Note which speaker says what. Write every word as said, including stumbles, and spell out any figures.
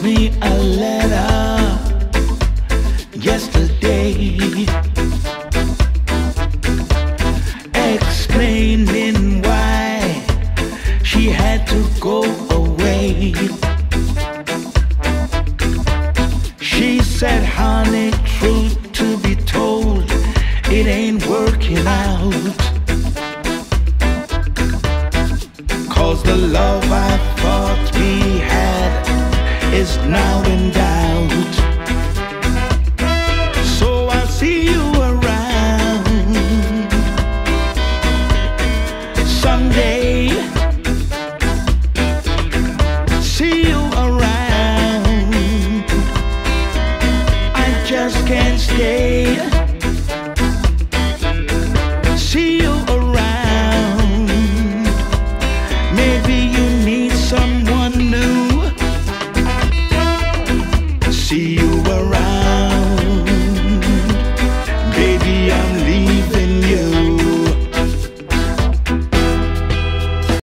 Speaker 1: me a letter yesterday, explaining why she had to go away. She said, honey, truth to be told, it ain't working out. 'Cause the love I thought we had is now in doubt. So I'll see you around someday. See you around. I just can't stay. See you around. Maybe you need someone new. See you around.